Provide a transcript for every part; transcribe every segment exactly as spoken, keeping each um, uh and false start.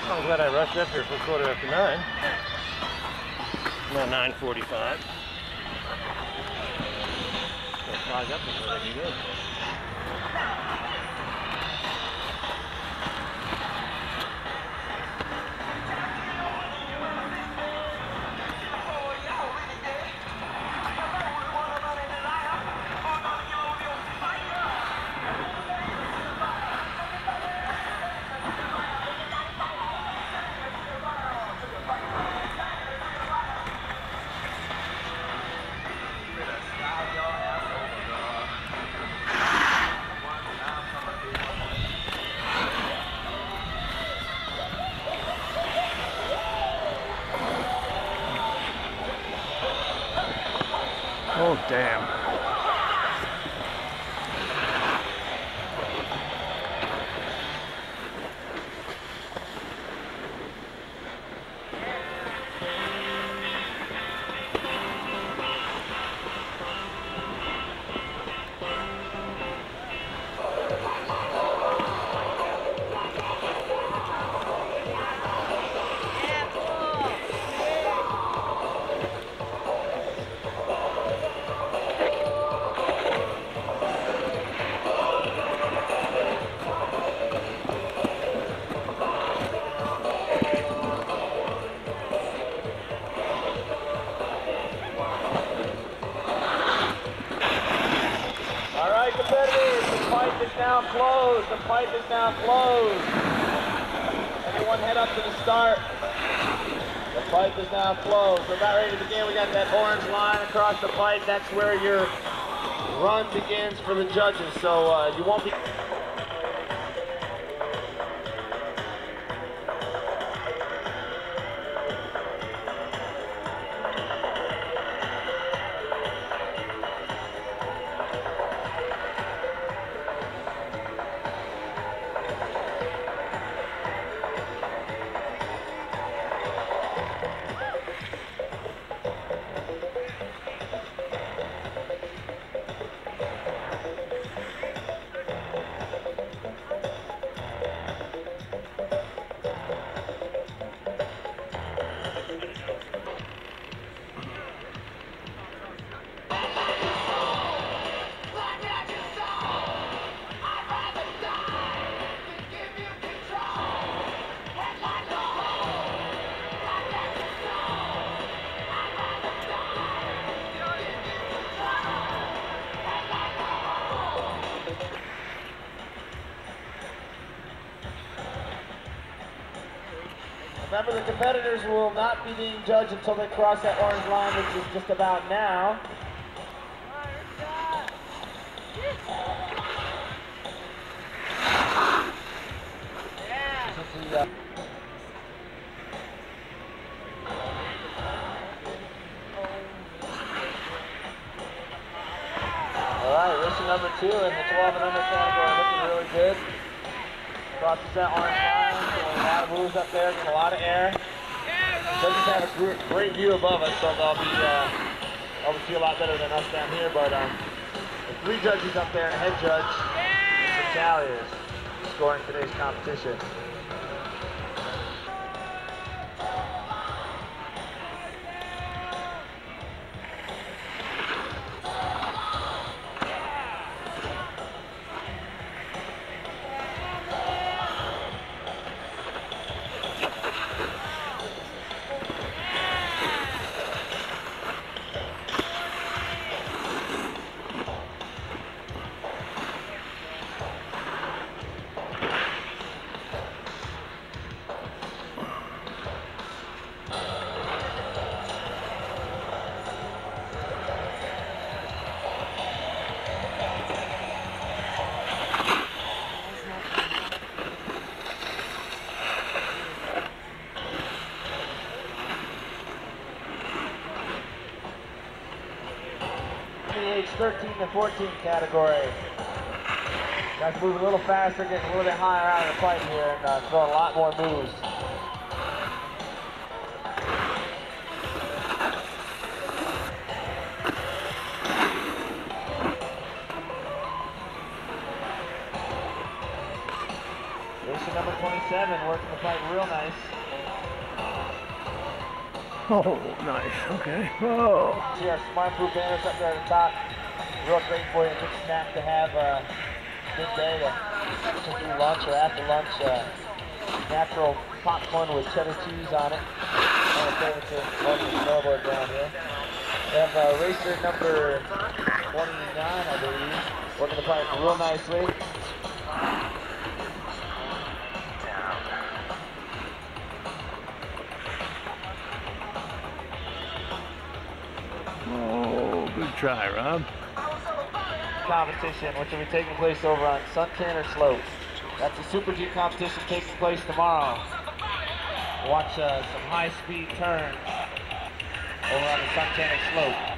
I'm glad I rushed up here for quarter after nine. Now nine forty-five. Gonna fog up before they begin. Oh, damn. Now closed. The pipe is now closed. Everyone head up to the start. The pipe is now closed. We're about ready to begin. We got that orange line across the pipe. That's where your run begins for the judges. So uh, you won't be... Remember, the competitors will not be being judged until they cross that orange line, which is just about now. Yeah. All right, race number two in the twelve and under category, looking really good. Crosses that orange line, a lot of moves up there, getting a lot of air. Doesn't have a great, great view above us, so they'll be uh, obviously a lot better than us down here. But um, the three judges up there and a head judge, the tally is scoring today's competition. Age thirteen to fourteen category. Guys move a little faster, getting a little bit higher out of the pipe here, and uh, throwing a lot more moves. Racer number twenty-seven working the pipe real nice. Oh, nice. Okay. Oh. See our smart proof banners up there at the top. Real great for you. Good snack to have uh, midday to do lunch or after lunch. Uh, natural popcorn with cheddar cheese on it. One of the favorites of most of the snowboard down here. We have uh, racer number twenty-nine, I believe, working the pipe real nicely. Oh, good try, Rob. Competition, which will be taking place over on Suntanner Slope. That's a Super G competition taking place tomorrow. Watch uh, some high-speed turns over on the Suntanner Slope.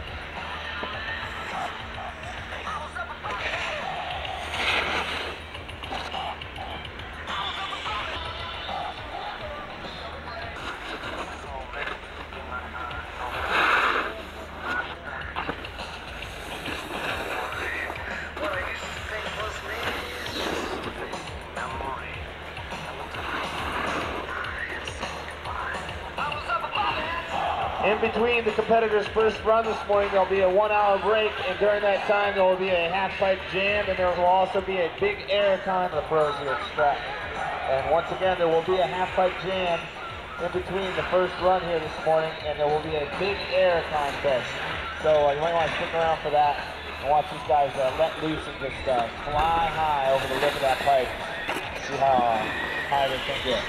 In between the competitors' first run this morning, there'll be a one-hour break, and during that time, there will be a half-pipe jam, and there will also be a big air con for the pros here at Stratton. And once again, there will be a half-pipe jam in between the first run here this morning, and there will be a big air contest. So uh, you might want to stick around for that and watch these guys uh, let loose and just uh, fly high over the lip of that pipe. See how uh, high they can get.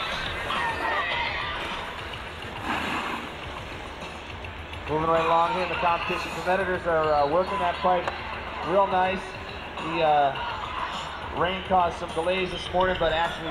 Moving right along here in the competition, competitors are uh, working that pipe real nice. The uh, rain caused some delays this morning, but actually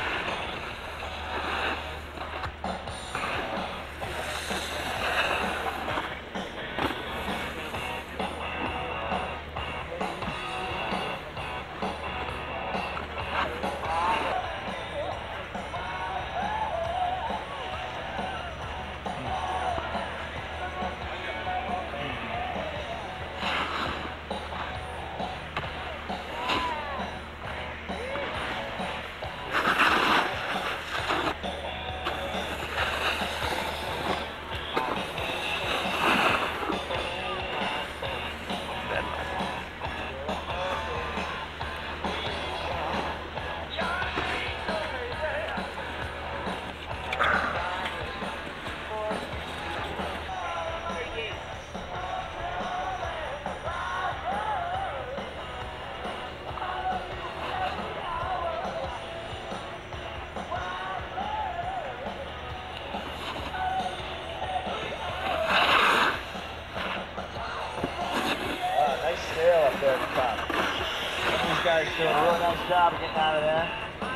up there at the top. These guys doing a really nice job of getting out of there.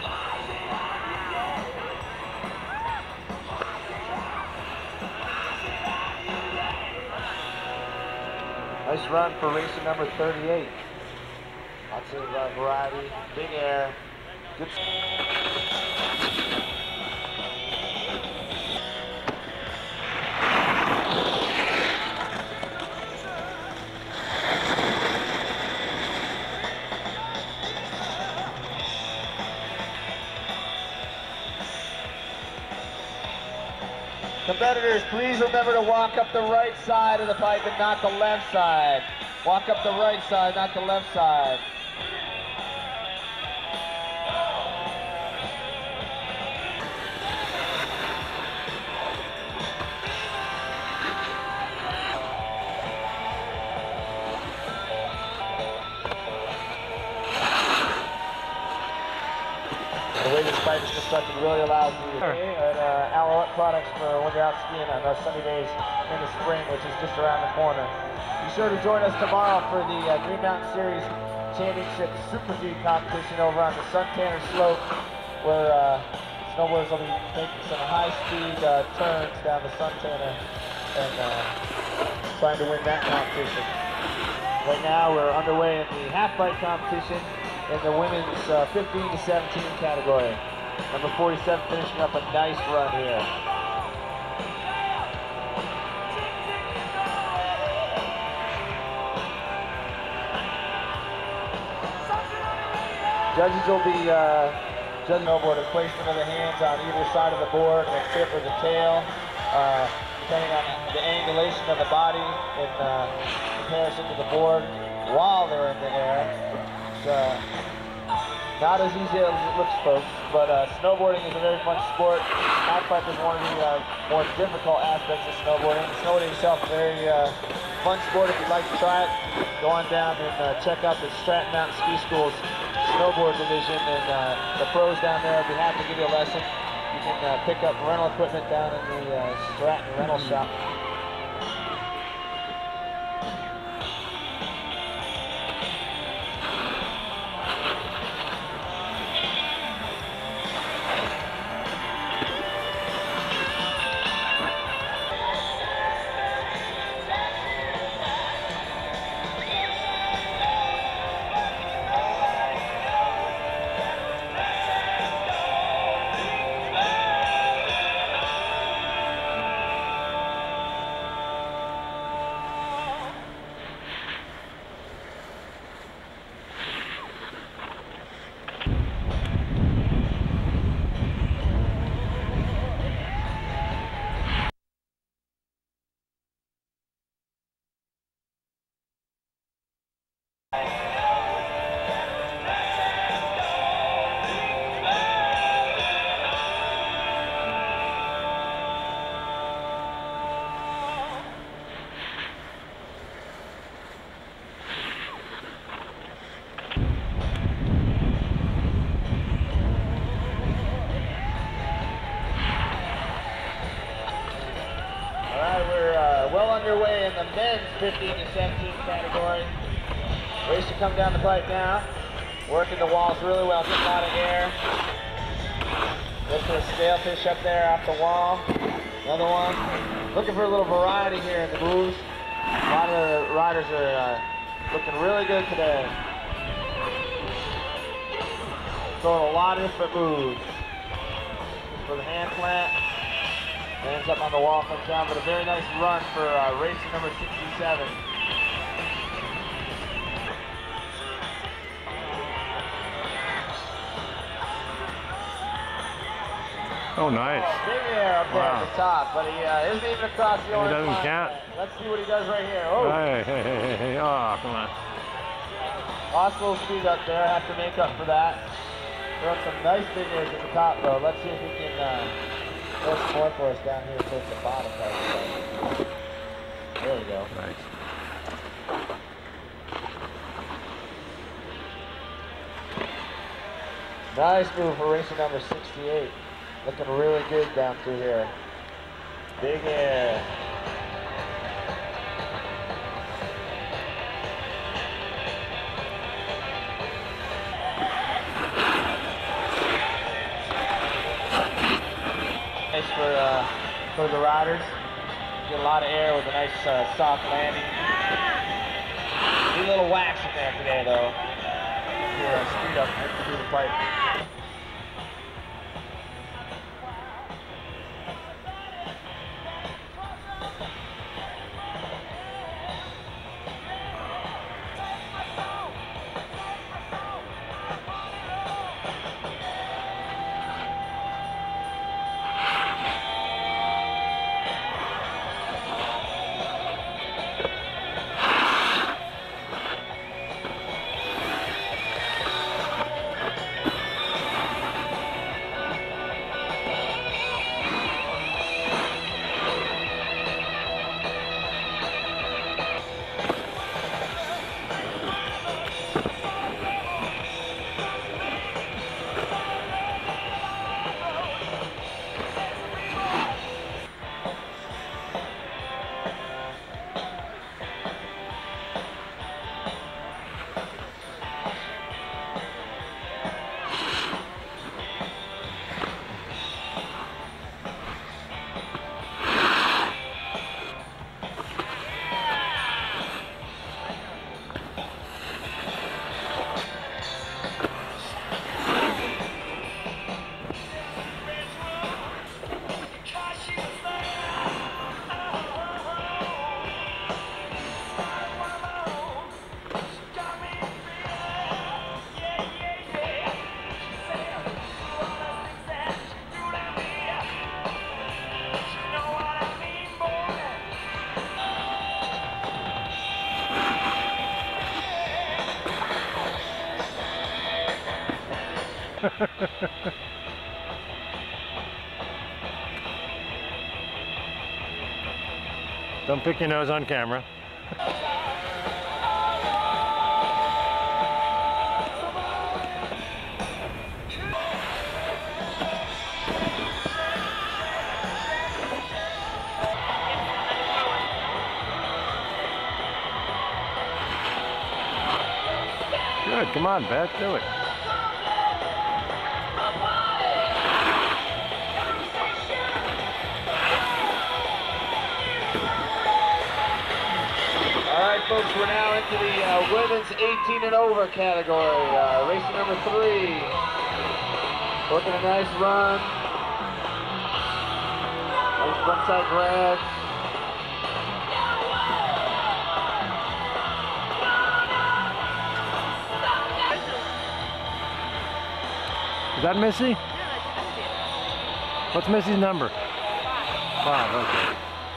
Nice run for racer number thirty-eight. Lots of uh, variety, big air, good. Competitors, please remember to walk up the right side of the pipe and not the left side. Walk up the right side, not the left side. The way this pipe is constructed really allows you to and uh, Alouette products for when you're out skiing on those sunny days in the spring, which is just around the corner. Be sure to join us tomorrow for the uh, Green Mountain Series Championship Super G competition over on the Suntanner Slope, where uh, snowboarders will be making some high-speed uh, turns down the Suntanner and uh, trying to win that competition. Right now, we're underway in the half-pipe competition in the women's uh, fifteen to seventeen category. Number forty-seven finishing up a nice run here. Judges will be uh, Judge snowboarder placement of the hands on either side of the board, the tip or the tail, uh, depending on the angulation of the body in uh, comparison to the board while they're in the air. It's uh, not as easy as it looks, folks, but uh, snowboarding is a very fun sport. Halfpipe is one of the uh, more difficult aspects of snowboarding. Snowboarding itself is a very uh, fun sport. If you'd like to try it, go on down and uh, check out the Stratton Mountain Ski School's snowboard division, and uh, the pros down there will be happy to give you a lesson. You can uh, pick up rental equipment down in the uh, Stratton rental shop. Well underway in the men's fifteen to seventeen category. Race to come down the pipe now. Working the walls really well, getting a lot of air. Look for a scale fish up there off the wall. Another one. Looking for a little variety here in the moves. A lot of the riders are uh, looking really good today. Throwing a lot of different moves. For the hand plant. Ends up on the wall, comes down, but a very nice run for uh, racer number sixty-seven. Oh, nice. Oh, big air up there Wow. at the top, but he uh, isn't even across the orange doesn't line. count. Let's see what he does right here. Oh, Hey, hey, hey, hey, hey. Oh, come on. lost a little speed up there. Have to make up for that. Throwing some nice big airs at the top, though. Let's see if he can uh, throw some more for us down here towards the bottom part of the site. There we go. Nice. Nice move for racer number sixty-eight. Looking really good down through here. Big air. Nice for uh, for the riders. Get a lot of air with a nice uh, soft landing. Need a little wax in there today, though. Here, uh, speed up through the pipe. Don't pick your nose on camera. Good, come on, Beth, do it. Alright folks, we're now into the uh, women's eighteen and over category. Uh, race number three. Working a nice run. Nice frontside grabs. Is that Missy? What's Missy's number? Five, okay.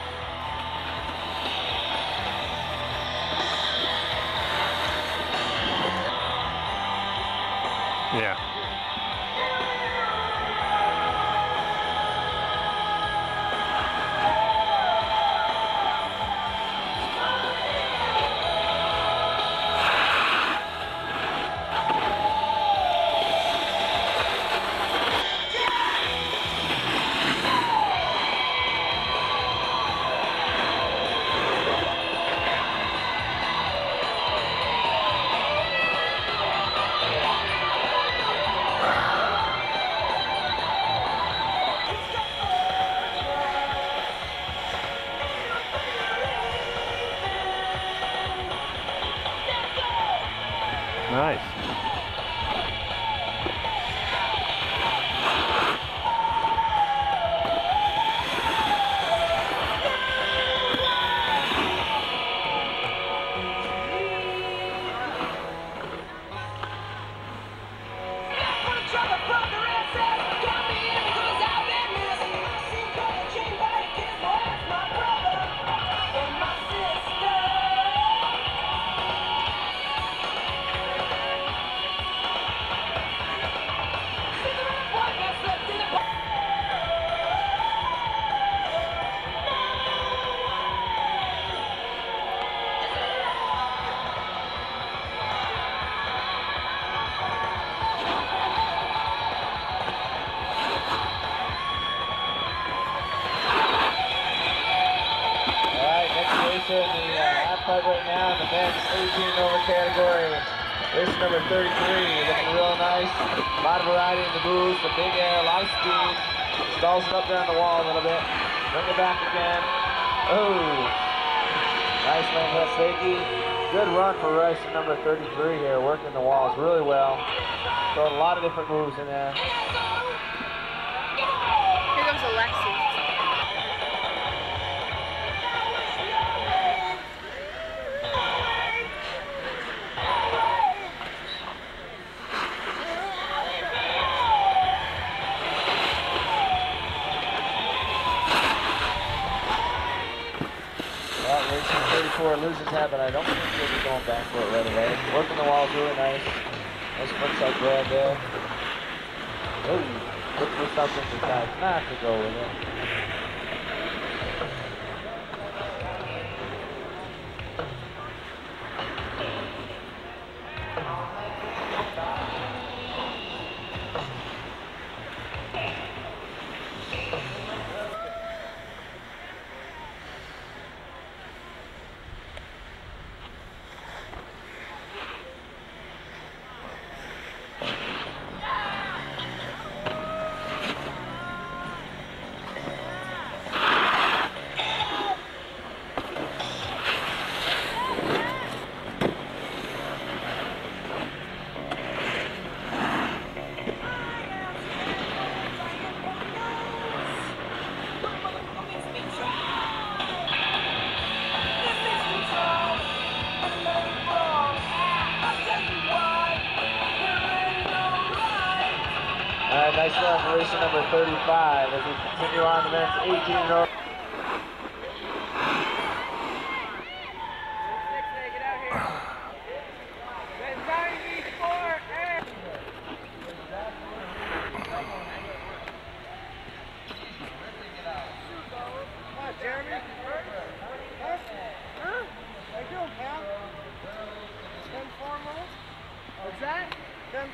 Yeah. Nice. In the uh, halfpipe right now in the men's eighteen and over category. Race number thirty-three, looking real nice. A lot of variety in the moves, the big air, a lot of speed. Stalls it up there on the wall a little bit. Bring it back again. Oh, nice land that fakie. Good run for race number thirty-three here, working the walls really well. Throwing a lot of different moves in there. Here comes Alexi. thirty-four loses that, but I don't think he'll be going back for it right away. Working the walls really nice. Nice frontside grab there. Oh, looks for something to decide not to go with it. Alright, nice run for race number thirty-five as we continue on the men's eighteen and over.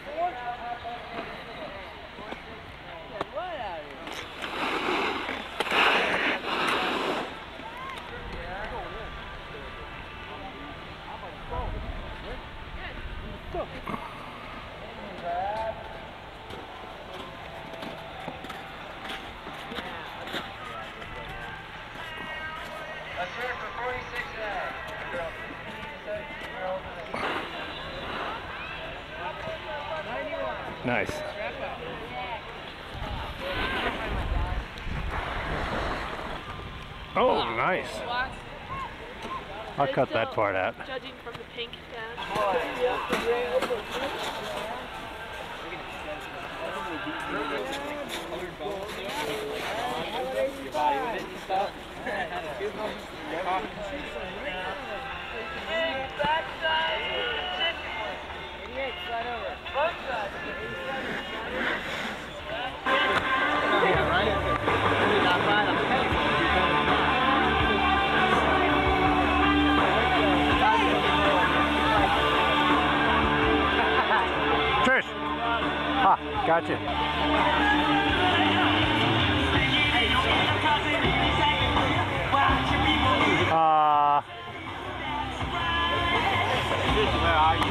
Let's hear it for forty-six now. Nice. Oh, nice. I'll cut that part out. Judging from the pink stand. Trish! Ha, gotcha. Uh, Where are you?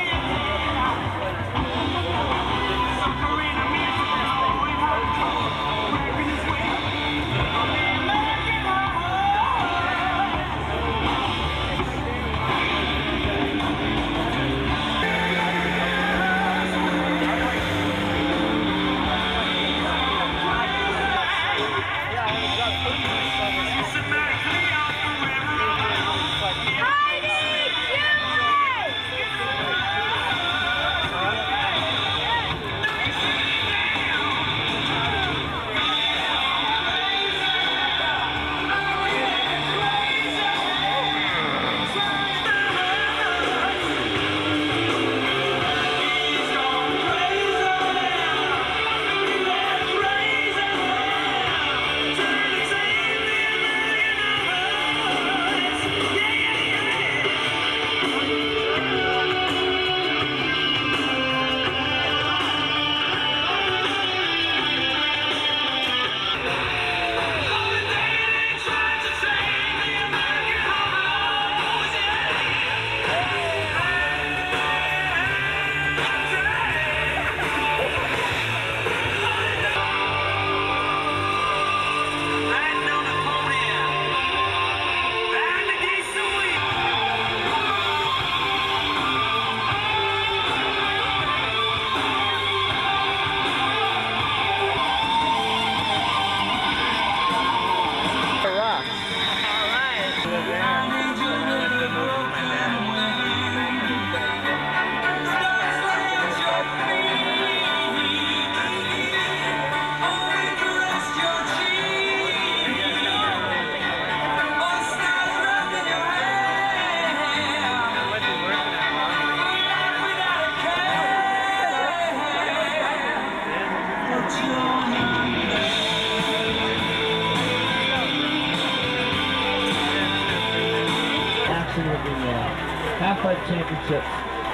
Halfpipe Championships.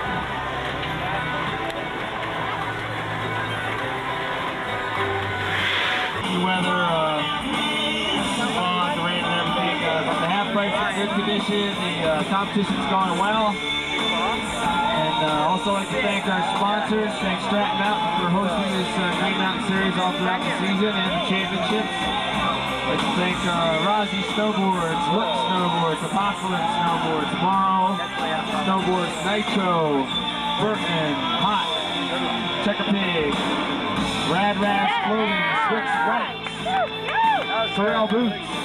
Weather, uh, on the rain and everything. Uh, the halfpipe's in good condition. The uh, competition's going well. And uh, also like to thank our sponsors. Thank Stratton Mountain for hosting this uh, Green Mountain Series all throughout the season and the championships. I'd like to thank uh, Rossi Snowboards, Look Snowboards, Apocalypse Snowboards, Tomorrow Snowboards, Nitro, Burton, Hot, Checker Pig, Rad Rash Clothing, Swix Wax, Pharrell Boots,